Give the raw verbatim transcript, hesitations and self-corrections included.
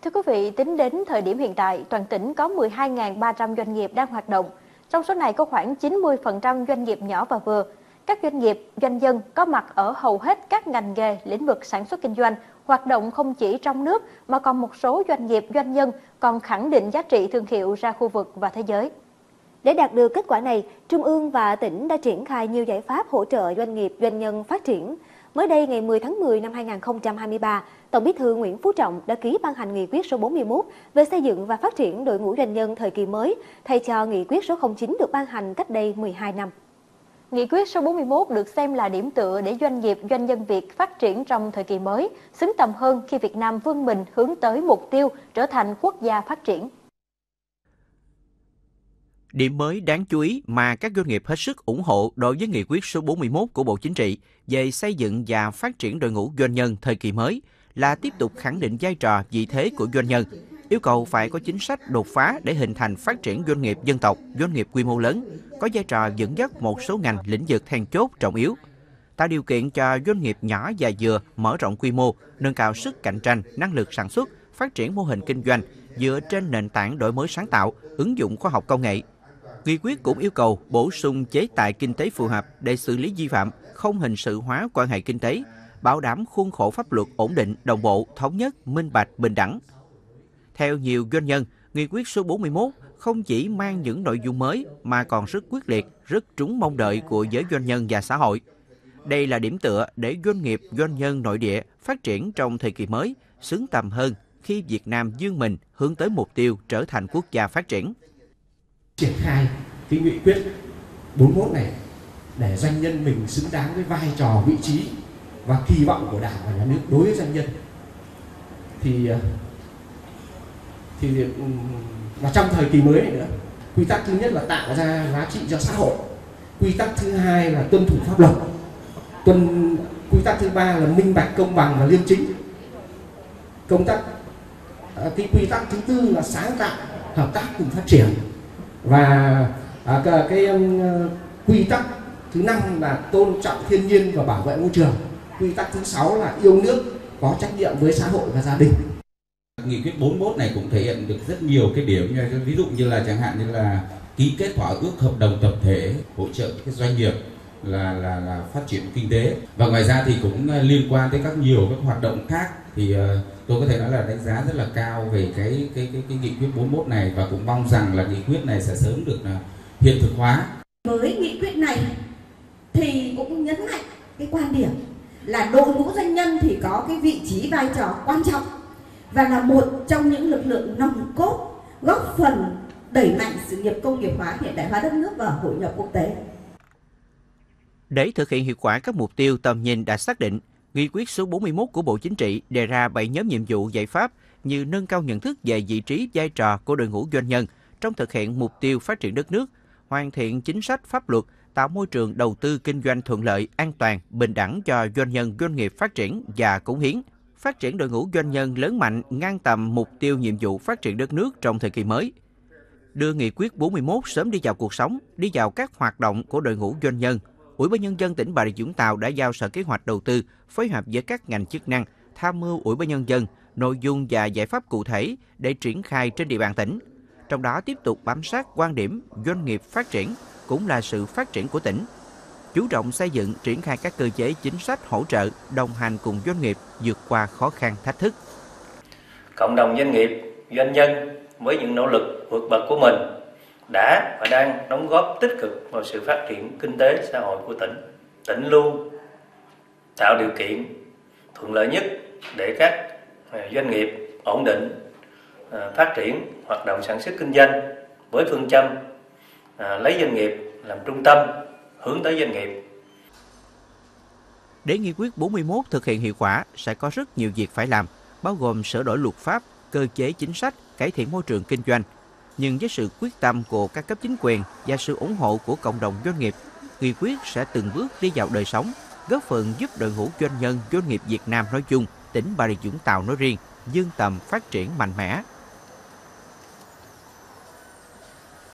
Thưa quý vị, tính đến thời điểm hiện tại, toàn tỉnh có mười hai nghìn ba trăm doanh nghiệp đang hoạt động. Trong số này có khoảng chín mươi phần trăm doanh nghiệp nhỏ và vừa. Các doanh nghiệp, doanh nhân có mặt ở hầu hết các ngành nghề, lĩnh vực sản xuất kinh doanh, hoạt động không chỉ trong nước mà còn một số doanh nghiệp, doanh nhân còn khẳng định giá trị thương hiệu ra khu vực và thế giới. Để đạt được kết quả này, Trung ương và tỉnh đã triển khai nhiều giải pháp hỗ trợ doanh nghiệp, doanh nhân phát triển. Mới đây, ngày mười tháng mười năm hai nghìn không trăm hai mươi ba, Tổng Bí thư Nguyễn Phú Trọng đã ký ban hành nghị quyết số bốn mươi mốt về xây dựng và phát triển đội ngũ doanh nhân thời kỳ mới, thay cho nghị quyết số không chín được ban hành cách đây mười hai năm. Nghị quyết số bốn mươi mốt được xem là điểm tựa để doanh nghiệp, doanh nhân Việt phát triển trong thời kỳ mới, xứng tầm hơn khi Việt Nam vươn mình hướng tới mục tiêu trở thành quốc gia phát triển. Điểm mới đáng chú ý mà các doanh nghiệp hết sức ủng hộ đối với nghị quyết số bốn mươi mốt của Bộ Chính trị về xây dựng và phát triển đội ngũ doanh nhân thời kỳ mới là tiếp tục khẳng định vai trò, vị thế của doanh nhân, yêu cầu phải có chính sách đột phá để hình thành phát triển doanh nghiệp dân tộc, doanh nghiệp quy mô lớn, có vai trò dẫn dắt một số ngành lĩnh vực then chốt trọng yếu, tạo điều kiện cho doanh nghiệp nhỏ và vừa mở rộng quy mô, nâng cao sức cạnh tranh, năng lực sản xuất, phát triển mô hình kinh doanh dựa trên nền tảng đổi mới sáng tạo, ứng dụng khoa học công nghệ. Nghị quyết cũng yêu cầu bổ sung chế tài kinh tế phù hợp để xử lý vi phạm, không hình sự hóa quan hệ kinh tế, bảo đảm khuôn khổ pháp luật ổn định, đồng bộ, thống nhất, minh bạch, bình đẳng. Theo nhiều doanh nhân, nghị quyết số bốn mươi mốt không chỉ mang những nội dung mới mà còn rất quyết liệt, rất trúng mong đợi của giới doanh nhân và xã hội. Đây là điểm tựa để doanh nghiệp, doanh nhân nội địa phát triển trong thời kỳ mới, xứng tầm hơn khi Việt Nam vươn mình hướng tới mục tiêu trở thành quốc gia phát triển. Triển khai cái nghị quyết bốn mươi mốt này để doanh nhân mình xứng đáng với vai trò, vị trí và kỳ vọng của Đảng và Nhà nước đối với doanh nhân. Thì thì và trong thời kỳ mới này nữa, quy tắc thứ nhất là tạo ra giá trị cho xã hội, quy tắc thứ hai là tuân thủ pháp luật, tuân quy tắc thứ ba là minh bạch, công bằng và liêm chính. Công tác cái quy tắc thứ tư là sáng tạo, hợp tác cùng phát triển. Và à, cái, cái um, quy tắc thứ năm là tôn trọng thiên nhiên và bảo vệ môi trường. Quy tắc thứ sáu là yêu nước, có trách nhiệm với xã hội và gia đình. Nghị quyết bốn mươi mốt này cũng thể hiện được rất nhiều cái điểm, như ví dụ như là chẳng hạn như là ký kết thỏa ước hợp đồng tập thể hỗ trợ cái doanh nghiệp là là là phát triển kinh tế, và ngoài ra thì cũng liên quan tới các nhiều các hoạt động khác. Thì uh, tôi có thể nói là đánh giá rất là cao về cái cái cái, cái nghị quyết bốn mươi mốt này, và cũng mong rằng là nghị quyết này sẽ sớm được uh, hiện thực hóa. Với nghị quyết này thì cũng nhấn mạnh cái quan điểm là đội ngũ doanh nhân thì có cái vị trí vai trò quan trọng và là một trong những lực lượng nòng cốt góp phần đẩy mạnh sự nghiệp công nghiệp hóa, hiện đại hóa đất nước và hội nhập quốc tế. Để thực hiện hiệu quả các mục tiêu tầm nhìn đã xác định, nghị quyết số bốn mươi mốt của Bộ Chính trị đề ra bảy nhóm nhiệm vụ giải pháp như nâng cao nhận thức về vị trí vai trò của đội ngũ doanh nhân trong thực hiện mục tiêu phát triển đất nước, hoàn thiện chính sách pháp luật, tạo môi trường đầu tư kinh doanh thuận lợi, an toàn, bình đẳng cho doanh nhân doanh nghiệp phát triển và cống hiến, phát triển đội ngũ doanh nhân lớn mạnh ngang tầm mục tiêu nhiệm vụ phát triển đất nước trong thời kỳ mới. Đưa nghị quyết bốn mươi mốt sớm đi vào cuộc sống, đi vào các hoạt động của đội ngũ doanh nhân, Ủy ban Nhân dân tỉnh Bà Rịa Vũng Tàu đã giao Sở Kế hoạch Đầu tư phối hợp với các ngành chức năng tham mưu Ủy ban Nhân dân nội dung và giải pháp cụ thể để triển khai trên địa bàn tỉnh. Trong đó tiếp tục bám sát quan điểm doanh nghiệp phát triển cũng là sự phát triển của tỉnh, chú trọng xây dựng triển khai các cơ chế chính sách hỗ trợ đồng hành cùng doanh nghiệp vượt qua khó khăn thách thức. Cộng đồng doanh nghiệp, doanh nhân với những nỗ lực vượt bậc của mình đã và đang đóng góp tích cực vào sự phát triển kinh tế xã hội của tỉnh. Tỉnh luôn tạo điều kiện thuận lợi nhất để các doanh nghiệp ổn định phát triển hoạt động sản xuất kinh doanh với phương châm lấy doanh nghiệp làm trung tâm, hướng tới doanh nghiệp. Để nghị quyết bốn mươi mốt thực hiện hiệu quả sẽ có rất nhiều việc phải làm, bao gồm sửa đổi luật pháp, cơ chế chính sách, cải thiện môi trường kinh doanh. Nhưng với sự quyết tâm của các cấp chính quyền và sự ủng hộ của cộng đồng doanh nghiệp, nghị quyết sẽ từng bước đi vào đời sống, góp phần giúp đội ngũ doanh nhân doanh nghiệp Việt Nam nói chung, tỉnh Bà Rịa Vũng Tàu nói riêng, vươn tầm phát triển mạnh mẽ.